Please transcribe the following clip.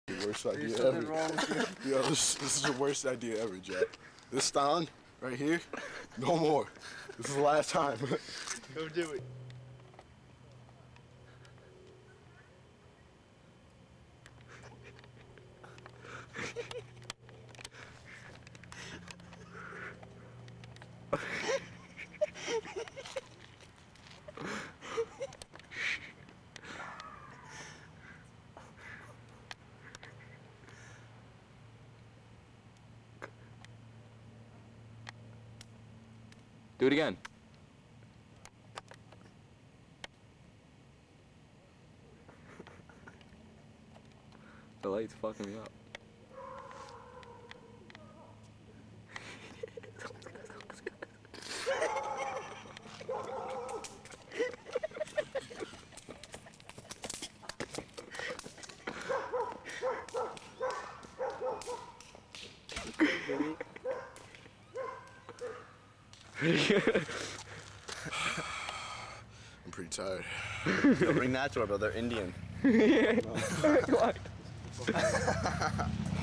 Worst idea ever. Yo, this is the worst idea ever, Jack. This down right here, no more. This is the last time. Go do it. Do it again. The light's fucking me up. I'm pretty tired. Yo, bring that to her, bro. They're Indian. Yeah. No.